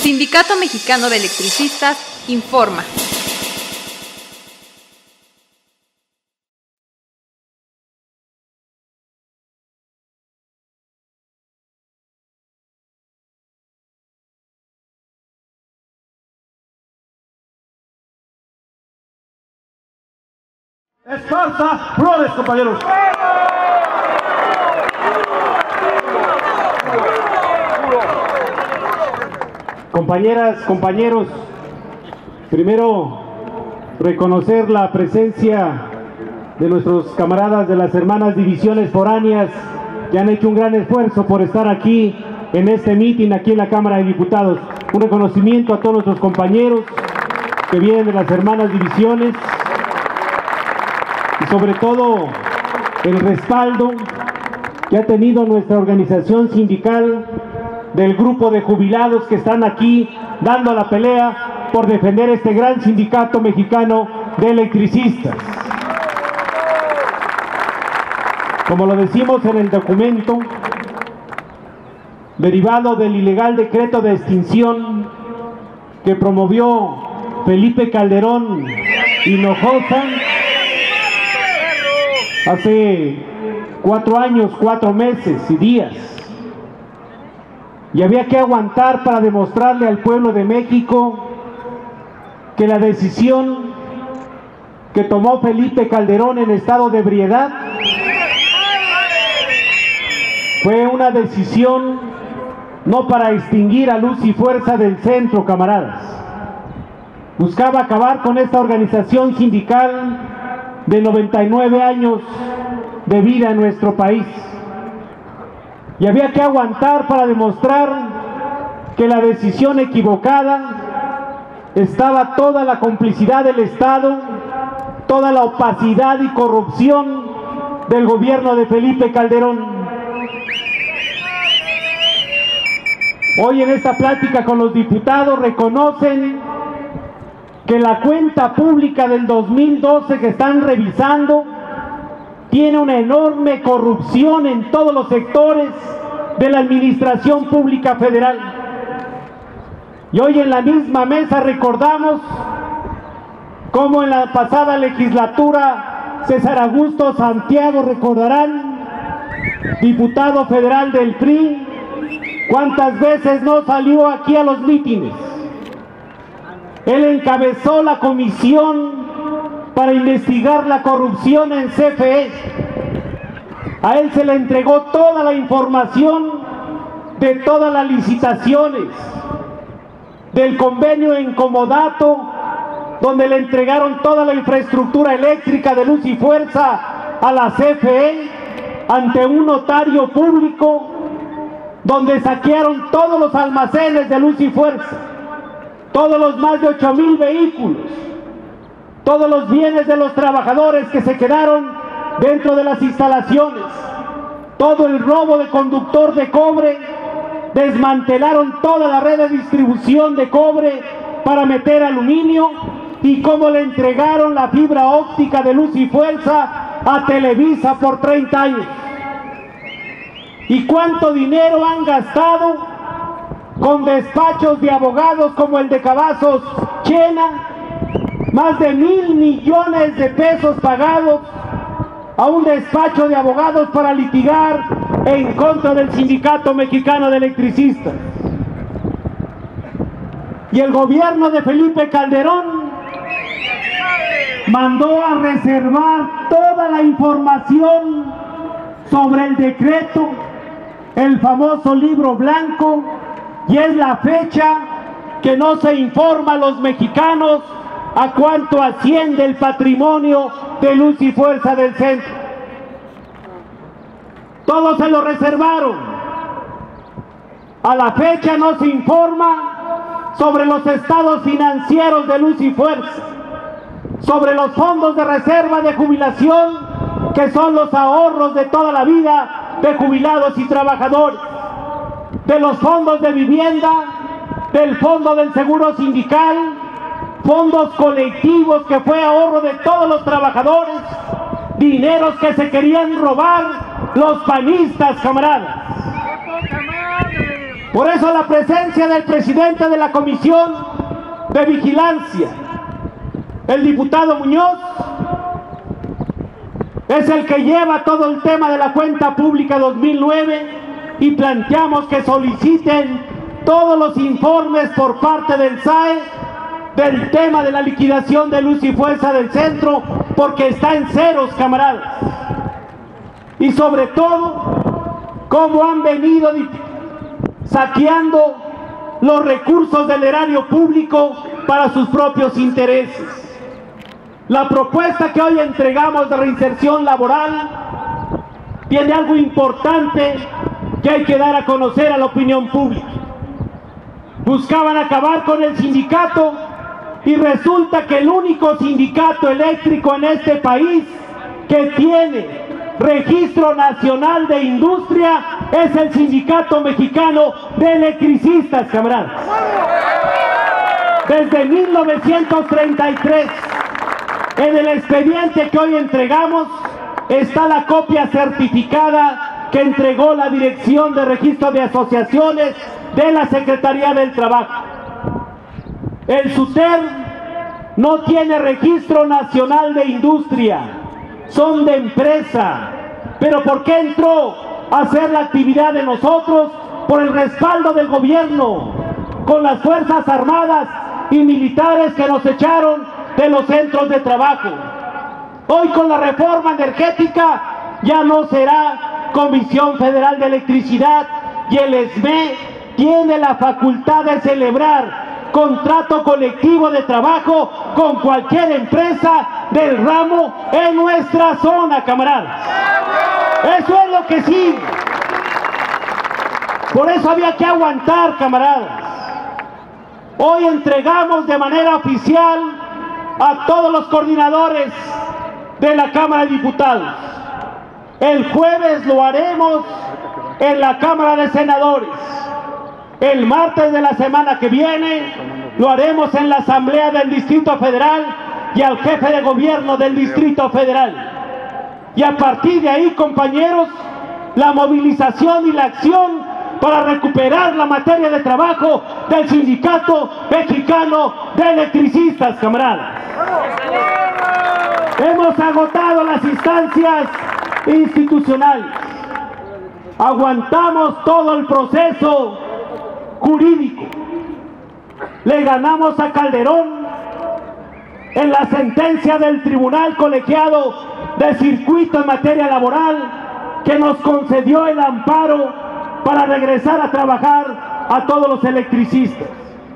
Sindicato Mexicano de Electricistas informa. Esparza Flores, compañeros. Compañeras, compañeros, primero reconocer la presencia de nuestros camaradas de las hermanas divisiones foráneas que han hecho un gran esfuerzo por estar aquí en este mitin, aquí en la Cámara de Diputados. Un reconocimiento a todos nuestros compañeros que vienen de las hermanas divisiones y sobre todo el respaldo que ha tenido nuestra organización sindical del grupo de jubilados que están aquí dando la pelea por defender este gran sindicato mexicano de electricistas. Como lo decimos en el documento, derivado del ilegal decreto de extinción que promovió Felipe Calderón Hinojosa hace 4 años, 4 meses y días, y había que aguantar para demostrarle al pueblo de México que la decisión que tomó Felipe Calderón en estado de ebriedad fue una decisión no para extinguir a luz y fuerza del centro, camaradas. Buscaba acabar con esta organización sindical de 99 años de vida en nuestro país. Y había que aguantar para demostrar que la decisión equivocada estaba toda la complicidad del Estado, toda la opacidad y corrupción del gobierno de Felipe Calderón. Hoy en esta plática con los diputados reconocen que la cuenta pública del 2012 que están revisando tiene una enorme corrupción en todos los sectores de la administración pública federal. Y hoy en la misma mesa recordamos cómo en la pasada legislatura César Augusto Santiago, recordarán, diputado federal del PRI, cuántas veces no salió aquí a los mítines. Él encabezó la comisión para investigar la corrupción en CFE. A él se le entregó toda la información de todas las licitaciones, del convenio en comodato, donde le entregaron toda la infraestructura eléctrica de luz y fuerza a la CFE ante un notario público, donde saquearon todos los almacenes de luz y fuerza, todos los más de 8,000 vehículos, todos los bienes de los trabajadores que se quedaron dentro de las instalaciones, todo el robo de conductor de cobre, desmantelaron toda la red de distribución de cobre para meter aluminio, y cómo le entregaron la fibra óptica de luz y fuerza a Televisa por 30 años. ¿Y cuánto dinero han gastado con despachos de abogados como el de Cavazos Chena? Más de 1,000 millones de pesos pagados a un despacho de abogados para litigar en contra del Sindicato Mexicano de Electricistas. Y el gobierno de Felipe Calderón mandó a reservar toda la información sobre el decreto, el famoso libro blanco, y es la fecha que no se informa a los mexicanos a cuánto asciende el patrimonio de luz y fuerza del centro. Todo se lo reservaron. A la fecha no se informa sobre los estados financieros de luz y fuerza, sobre los fondos de reserva de jubilación, que son los ahorros de toda la vida de jubilados y trabajadores, de los fondos de vivienda, del fondo del seguro sindical, fondos colectivos que fue ahorro de todos los trabajadores, dineros que se querían robar los panistas, camaradas. Por eso la presencia del presidente de la Comisión de Vigilancia, el diputado Muñoz, es el que lleva todo el tema de la cuenta pública 2009 y planteamos que soliciten todos los informes por parte del SAE del tema de la liquidación de Luz y Fuerza del Centro, porque está en ceros, camaradas. Y sobre todo, cómo han venido saqueando los recursos del erario público para sus propios intereses. La propuesta que hoy entregamos de reinserción laboral tiene algo importante que hay que dar a conocer a la opinión pública. Buscaban acabar con el sindicato y resulta que el único sindicato eléctrico en este país que tiene Registro Nacional de Industria es el Sindicato Mexicano de Electricistas, camaradas. Desde 1933, en el expediente que hoy entregamos, está la copia certificada que entregó la Dirección de Registro de Asociaciones de la Secretaría del Trabajo. El SUTER no tiene Registro Nacional de Industria, son de empresa. ¿Pero por qué entró a hacer la actividad de nosotros? Por el respaldo del gobierno, con las Fuerzas Armadas y militares que nos echaron de los centros de trabajo. Hoy con la reforma energética ya no será Comisión Federal de Electricidad y el SME tiene la facultad de celebrar contrato colectivo de trabajo con cualquier empresa del ramo en nuestra zona, camaradas. Eso es lo que sí. Por eso había que aguantar, camaradas. Hoy entregamos de manera oficial a todos los coordinadores de la Cámara de Diputados. El jueves lo haremos en la Cámara de Senadores. El martes de la semana que viene lo haremos en la Asamblea del Distrito Federal y al jefe de gobierno del Distrito Federal. Y a partir de ahí, compañeros, la movilización y la acción para recuperar la materia de trabajo del Sindicato Mexicano de Electricistas, camaradas. Hemos agotado las instancias institucionales. Aguantamos todo el proceso jurídico. Le ganamos a Calderón en la sentencia del Tribunal Colegiado de Circuito en materia laboral, que nos concedió el amparo para regresar a trabajar a todos los electricistas.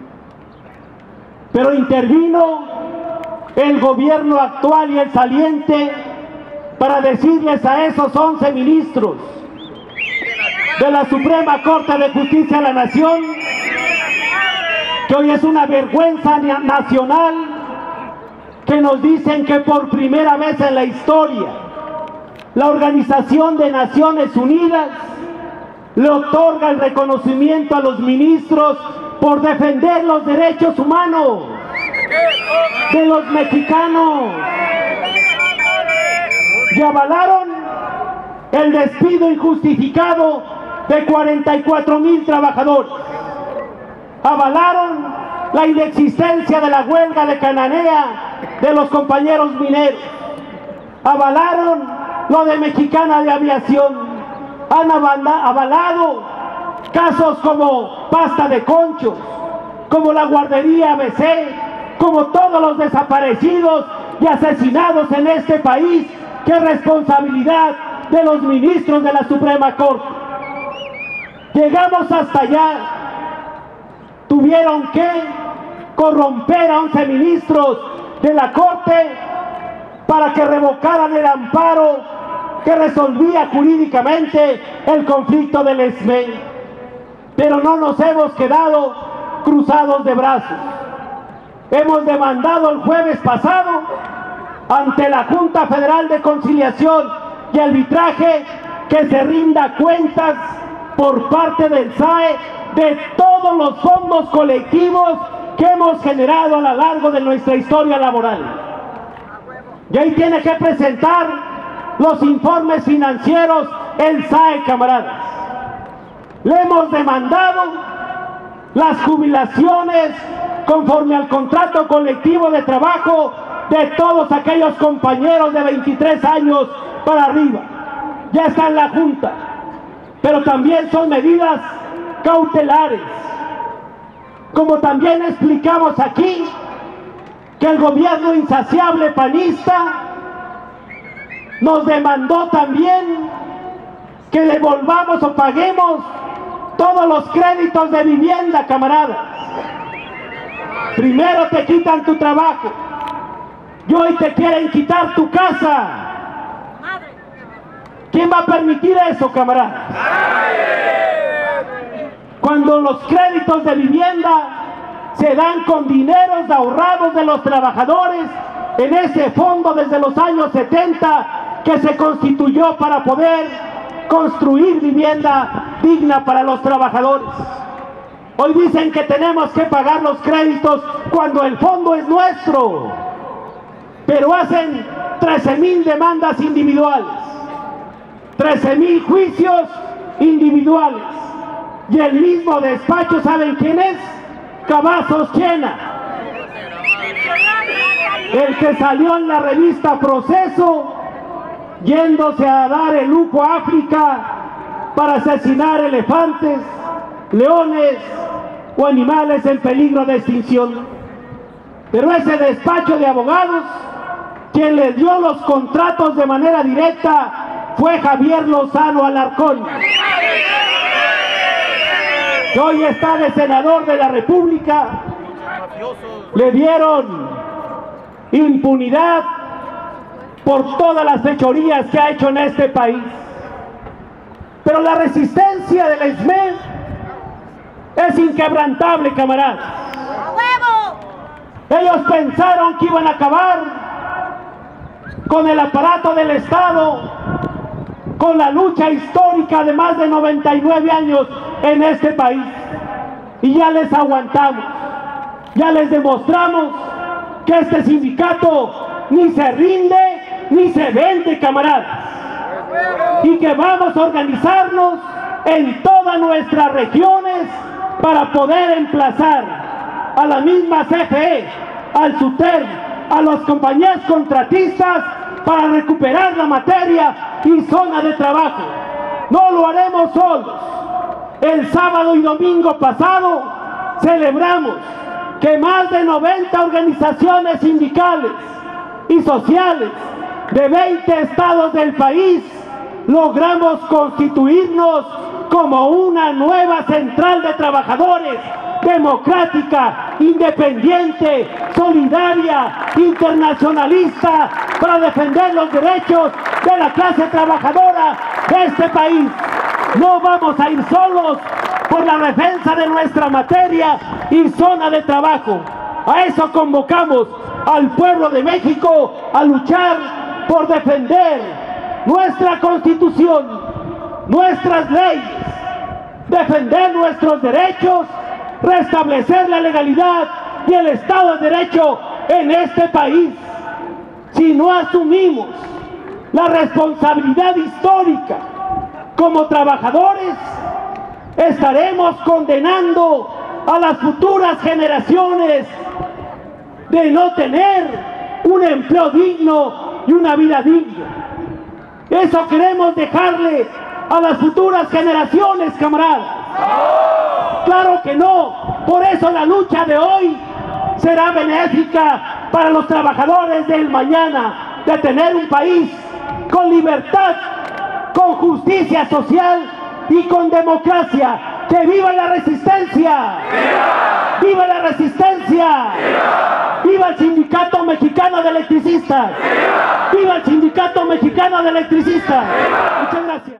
Pero intervino el gobierno actual y el saliente para decirles a esos 11 ministros de la Suprema Corte de Justicia de la Nación que hoy es una vergüenza nacional, que nos dicen que por primera vez en la historia la Organización de Naciones Unidas le otorga el reconocimiento a los ministros por defender los derechos humanos de los mexicanos. Y avalaron el despido injustificado de 44,000 trabajadores. Avalaron la inexistencia de la huelga de Cananea de los compañeros mineros. Avalaron lo de Mexicana de Aviación. Han avalado casos como Pasta de Conchos, como la guardería ABC, como todos los desaparecidos y asesinados en este país, que es responsabilidad de los ministros de la Suprema Corte. Llegamos hasta allá. Tuvieron que corromper a 11 ministros de la Corte para que revocaran el amparo que resolvía jurídicamente el conflicto del SME. Pero no nos hemos quedado cruzados de brazos. Hemos demandado el jueves pasado ante la Junta Federal de Conciliación y Arbitraje que se rinda cuentas por parte del SAE de todos los fondos colectivos que hemos generado a lo largo de nuestra historia laboral. Y ahí tiene que presentar los informes financieros el SAE, camaradas. Le hemos demandado las jubilaciones conforme al contrato colectivo de trabajo de todos aquellos compañeros de 23 años para arriba. Ya está en la Junta, pero también son medidas cautelares. Como también explicamos aquí, que el gobierno insaciable panista nos demandó también que devolvamos o paguemos todos los créditos de vivienda, camaradas. Primero te quitan tu trabajo y hoy te quieren quitar tu casa. ¿Quién va a permitir eso, camaradas? Cuando los créditos de vivienda se dan con dineros ahorrados de los trabajadores en ese fondo desde los años 70 que se constituyó para poder construir vivienda digna para los trabajadores. Hoy dicen que tenemos que pagar los créditos cuando el fondo es nuestro, pero hacen 13,000 demandas individuales, 13,000 juicios individuales, y el mismo despacho, ¿saben quién es? Cavazos Llena, el que salió en la revista Proceso yéndose a dar el lujo a África para asesinar elefantes, leones o animales en peligro de extinción. Pero ese despacho de abogados, quien les dio los contratos de manera directa fue Javier Lozano Alarcón, que hoy está de senador de la República. Le dieron impunidad por todas las fechorías que ha hecho en este país. Pero la resistencia del ESME es inquebrantable, camaradas. Ellos pensaron que iban a acabar con el aparato del Estado, con la lucha histórica de más de 99 años en este país. Y ya les aguantamos, ya les demostramos que este sindicato ni se rinde ni se vende, camaradas, y que vamos a organizarnos en todas nuestras regiones para poder emplazar a la misma CFE, al SUTER, a las compañías contratistas para recuperar la materia y zona de trabajo. No lo haremos solos. El sábado y domingo pasado celebramos que más de 90 organizaciones sindicales y sociales de 20 estados del país logramos constituirnos como una nueva central de trabajadores democrática, independiente, solidaria, internacionalista, para defender los derechos de la clase trabajadora de este país. No vamos a ir solos por la defensa de nuestra materia y zona de trabajo. A eso convocamos al pueblo de México, a luchar por defender nuestra Constitución, nuestras leyes, defender nuestros derechos, restablecer la legalidad y el Estado de Derecho en este país. Si no asumimos la responsabilidad histórica como trabajadores, estaremos condenando a las futuras generaciones de no tener un empleo digno y una vida digna. Eso queremos dejarle a las futuras generaciones, camaradas. Claro que no. Por eso la lucha de hoy será benéfica para los trabajadores del mañana, de tener un país con libertad, con justicia social y con democracia. ¡Que viva la resistencia! ¡Viva! ¡Viva la resistencia! ¡Viva! ¡Viva el Sindicato Mexicano de Electricistas! ¡Viva! ¡Viva el Sindicato Mexicano de Electricistas! ¡Viva! Muchas gracias.